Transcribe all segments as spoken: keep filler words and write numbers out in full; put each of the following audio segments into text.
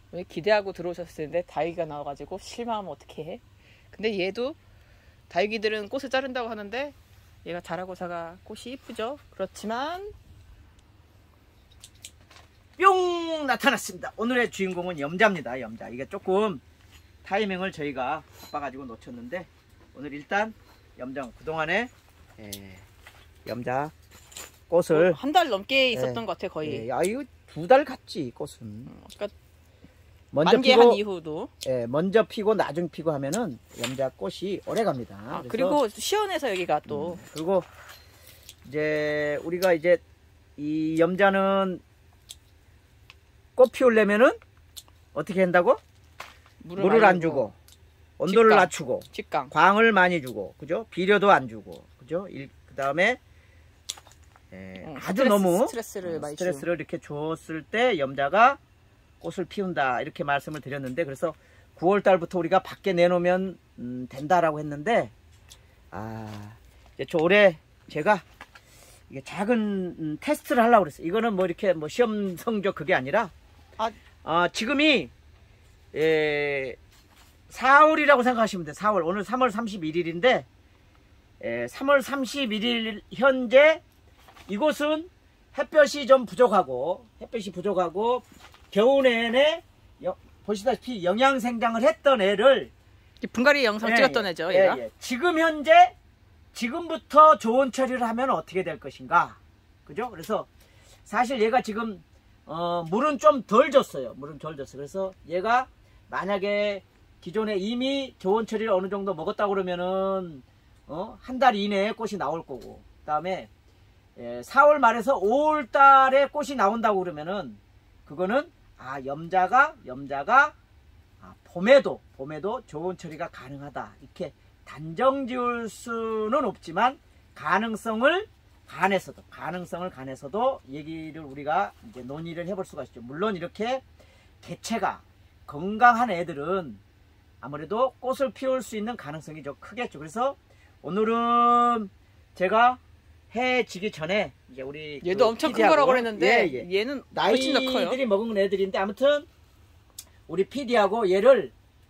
기대하고 들어오셨을 텐데 다육이가 나와가지고 실망하면 어떻게 해? 근데 얘도 다육이들은 꽃을 자른다고 하는데 얘가 자라고사가 꽃이 이쁘죠? 그렇지만 뿅 나타났습니다. 오늘의 주인공은 염자입니다. 염자. 이게 조금 타이밍을 저희가 바빠가지고 놓쳤는데 오늘 일단 염자 그동안에 예, 염자 꽃을 한 달 넘게 있었던 예, 것 같아 거의. 예, 야 이거 두 달 갔지 꽃은. 그러니까 먼저 만개한 피고, 이후도. 예, 먼저 피고 나중 피고 하면은 염자 꽃이 오래 갑니다. 아, 그래서, 그리고 시원해서 여기가 또. 음, 그리고 이제 우리가 이제 이 염자는 꽃 피우려면은 어떻게 한다고? 물을, 물을 안 주고 온도를 직강. 낮추고 직강. 광을 많이 주고 그죠? 비료도 안 주고 그죠? 그 다음에 응, 아주 스트레스, 너무 스트레스를 많이 스트레스를 이렇게 줬을 때 염자가 꽃을 피운다 이렇게 말씀을 드렸는데 그래서 구월 달부터 우리가 밖에 내놓으면 음, 된다라고 했는데 아 이제 저 올해 제가 이게 작은 음, 테스트를 하려고 그랬어요. 이거는 뭐 이렇게 뭐 시험 성적 그게 아니라 아, 어, 지금이 에, 사월이라고 생각하시면 돼요. 사월 오늘 삼월 삼십일일인데 에, 삼월 삼십일일 현재 이곳은 햇볕이 좀 부족하고 햇볕이 부족하고 겨우 내내 여, 보시다시피 영양생장을 했던 애를 분갈이 영상 예, 찍었던 예, 애죠. 예, 얘가. 예. 지금 현재 지금부터 좋은 처리를 하면 어떻게 될 것인가 그죠? 그래서 사실 얘가 지금 어, 물은 좀 덜 줬어요. 물은 덜 줬어요. 그래서 얘가 만약에 기존에 이미 좋은 처리를 어느 정도 먹었다 그러면은 어, 한 달 이내에 꽃이 나올 거고 그 다음에 예, 사월 말에서 오월 달에 꽃이 나온다고 그러면은 그거는 아 염자가 염자가 아, 봄에도 봄에도 좋은 처리가 가능하다 이렇게 단정 지을 수는 없지만 가능성을 간에서도 가능성을 간에서도 얘기를 우리가 이제 논의를 해볼 수가 있죠. 물론 이렇게 개체가 건강한 애들은 아무래도 꽃을 피울 수 있는 가능성이 좀 크겠죠. 그래서 오늘은 제가 해 지기 전에 이제 우리 얘도 그 엄청 큰 피디하고, 거라고 그랬는데 예, 예. 얘는 훨씬 더 커요. 나이들이 먹은 애들인데 아무튼 우리 피디하고 얘를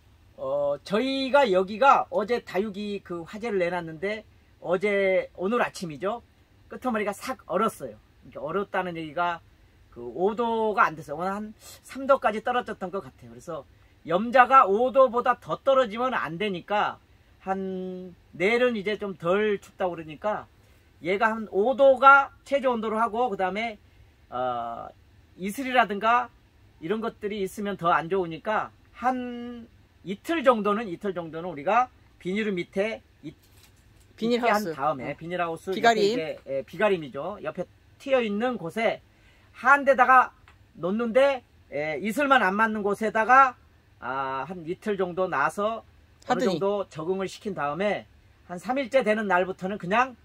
어 저희가 여기가 어제 다육이 그 화재를 내놨는데 어제 오늘 아침이죠. 끄트머리가 싹 얼었어요. 이렇게 얼었다는 얘기가 그 오 도가 안 됐어요. 오늘 한 삼 도까지 떨어졌던 것 같아요. 그래서 염자가 오 도보다 더 떨어지면 안 되니까 한 내일은 이제 좀 덜 춥다고 그러니까 얘가 한 오 도가 최저 온도로 하고 그 다음에 어, 이슬이라든가 이런 것들이 있으면 더 안 좋으니까 한 이틀 정도는 이틀 정도는 우리가 비닐 밑에 비닐하우스 한 다음에 어. 비닐하우스 비가림 이제, 예, 비가림이죠. 옆에 트여 있는 곳에 한 대다가 놓는데 예, 이슬만 안 맞는 곳에다가 아, 한 이틀 정도 놔서 어느 하더니. 정도 적응을 시킨 다음에 한 삼 일째 되는 날부터는 그냥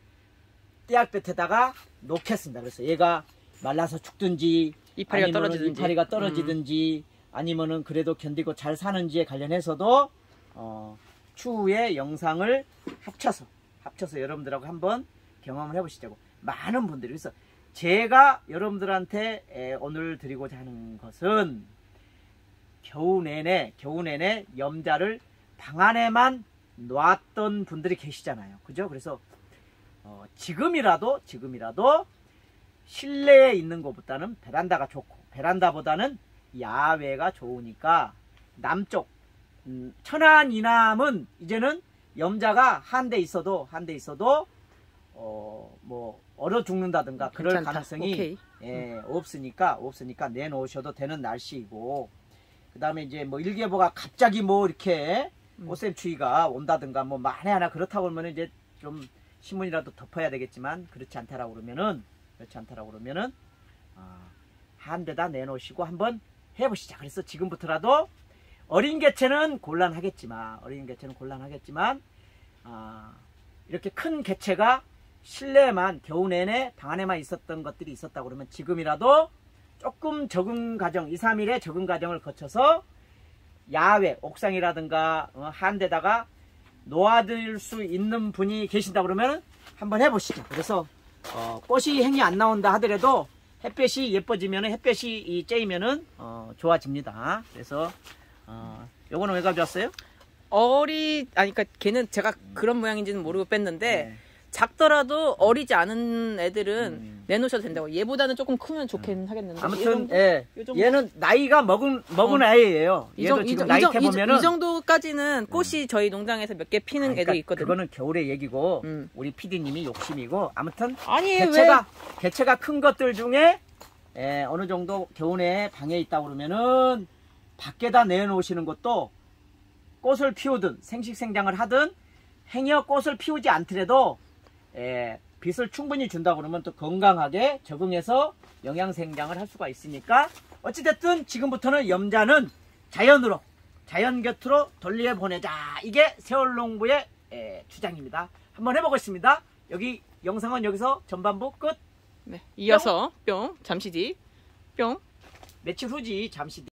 떼약볕에다가 놓겠습니다. 그래서 얘가 말라서 죽든지 이파리가 떨어지든지, 이파리가 떨어지든지 음. 아니면은 그래도 견디고 잘 사는지에 관련해서도 어, 추후에 영상을 합쳐서 합쳐서 여러분들하고 한번 경험을 해보시자고. 많은 분들이 그래서 제가 여러분들한테 에, 오늘 드리고자 하는 것은 겨우 내내 겨우 내내 염자를 방 안에만 놨던 분들이 계시잖아요. 그죠? 그래서 어, 지금이라도 지금이라도 실내에 있는 것보다는 베란다가 좋고 베란다보다는 야외가 좋으니까 남쪽 음, 천안 이남은 이제는 염자가 한 대 있어도 한 대 있어도 어, 뭐 얼어 죽는다든가 그럴 괜찮다. 가능성이 예, 없으니까 없으니까 내놓으셔도 되는 날씨이고 그 다음에 이제 뭐 일개보가 갑자기 뭐 이렇게 음. 꽃샘 추위가 온다든가 뭐 만에 하나 그렇다고 그러면 이제 좀 신문이라도 덮어야 되겠지만 그렇지 않다라고 그러면은 그렇지 않다라고 그러면은 아, 한 대다 내놓으시고 한번 해보시자. 그래서 지금부터라도 어린 개체는 곤란하겠지만 어린 개체는 곤란하겠지만 아, 이렇게 큰 개체가 실내에만 겨우 내내 방 안에만 있었던 것들이 있었다고 그러면 지금이라도 조금 적응 과정 이, 삼 일의 적응 과정을 거쳐서 야외 옥상이라든가 어, 한 데다가 놓아둘 수 있는 분이 계신다 그러면 한번 해보시죠. 그래서 어, 꽃이 행이 안 나온다 하더라도 햇볕이 예뻐지면 햇볕이 이 쬐이면은 어, 좋아집니다. 그래서 어, 요거는 왜 가져왔어요? 어리 아니 그러니까 걔는 제가 그런 모양인지는 모르고 뺐는데 네. 작더라도 어리지 않은 애들은 음. 내놓으셔도 된다고. 얘보다는 조금 크면 좋긴 하겠는데. 이 아무튼 정도? 예, 이 정도? 얘는 나이가 먹은 먹은 어. 아이예요. 이, 얘도 정, 이, 지금 정, 나이 이, 정, 태 이, 보면은 이 정도까지는 꽃이 저희 농장에서 몇 개 피는 그러니까 애들이 있거든요. 그거는 겨울의 얘기고 음. 우리 피디님이 욕심이고 아무튼 아니 개체가 개체가 큰 것들 중에 예, 어느 정도 겨우내 방에 있다 그러면은 밖에다 내놓으시는 것도 꽃을 피우든 생식생장을 하든 행여 꽃을 피우지 않더라도 예, 빛을 충분히 준다 그러면 또 건강하게 적응해서 영양생장을 할 수가 있으니까 어찌됐든 지금부터는 염자는 자연으로 자연 곁으로 돌려 보내자. 이게 세월농부의 예, 주장입니다. 한번 해보겠습니다. 여기 영상은 여기서 전반부 끝. 네, 이어서 뿅 잠시 뒤 뿅 며칠 후지 잠시 뒤.